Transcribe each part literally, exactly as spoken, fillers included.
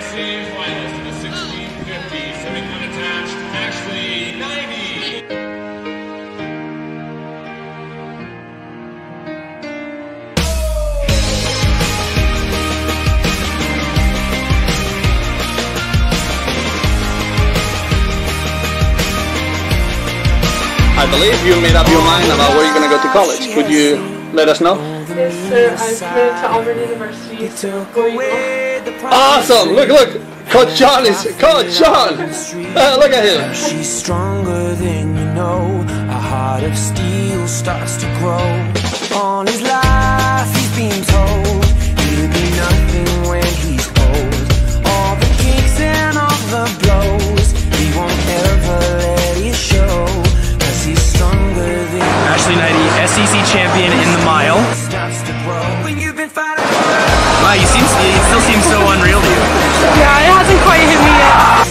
C finalist in the sixteen fifty, sitting unattached, Ashley Neidigh. I believe you made up your mind about where you're going to go to college. Could you let us know? Yes, sir. I'm committed to Auburn University. Where you go? Awesome! Look, look! Coach John is... Coach John! Uh, look at him! She's stronger than you know. A heart of steel starts to grow. On his life he's been told he'll be nothing when he's old. All the kicks and all the blows, he won't ever let it show. He's stronger than Ashley Neidigh, S E C champion in the mile. Wow, you seem, it still seems so unreal to you. Yeah, it hasn't quite hit me yet.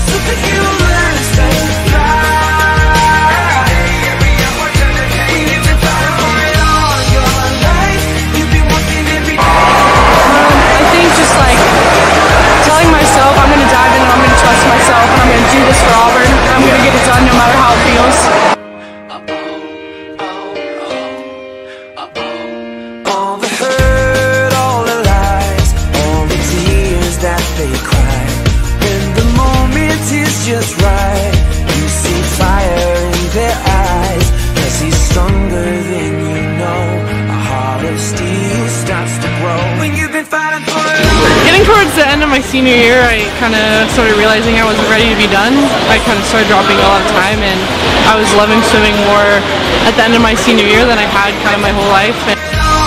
I think just like telling myself I'm going to dive in and I'm going to trust myself and I'm going to do this for Auburn. I'm going to get it done no matter how it feels. All the hurt, all the lies, all the tears that they cry. When the moment is just right, you see fire in their eyes. Cause he's stronger than you know. A heart of steel starts to grow when you've been fighting for it. Getting towards the end of my senior year, I kind of started realizing I wasn't ready to be done. I kind of started dropping a lot of time, and I was loving swimming more at the end of my senior year than I had kind of my whole life. And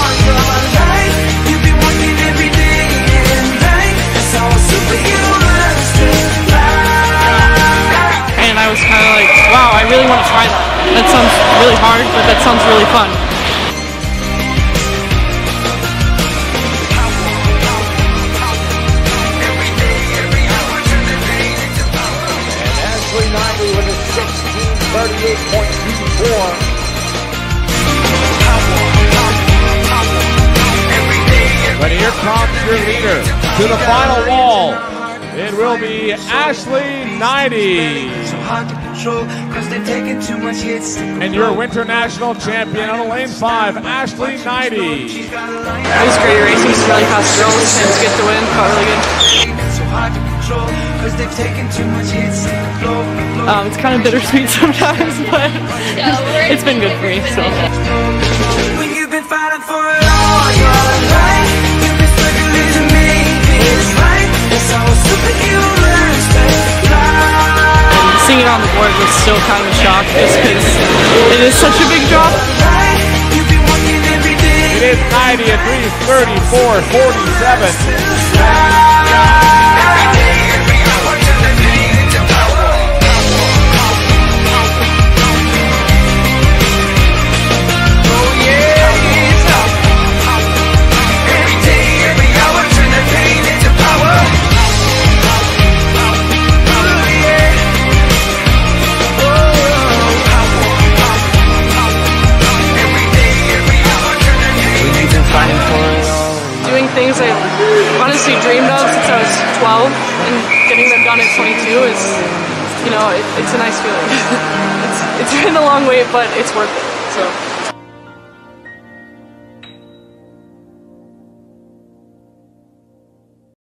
And I was kind of like, wow, I really want to try that. That sounds really hard, but that sounds really fun. And Ashley Neidigh with a sixteen thirty-eight point two four. But here comes your leader to the final wall. It will be Ashley Neidigh. And your winter national champion on the lane five, Ashley Neidigh. It was great racing, some really fast girls, and to get the win felt really good. Um, it's kind of bittersweet sometimes, but it's been good for me. So. When you've been fighting for it all your life, you've been struggling to make it right. It's all superhuman strength. And seeing it on the board was still kind of a shock, just because it is such a big drop. It is Neidigh at three thirty-four forty-seven. Doing things I honestly dreamed of since I was twelve, and getting them done at twenty-two is, you know, it, it's a nice feeling. it's, it's been a long wait, but it's worth it. So.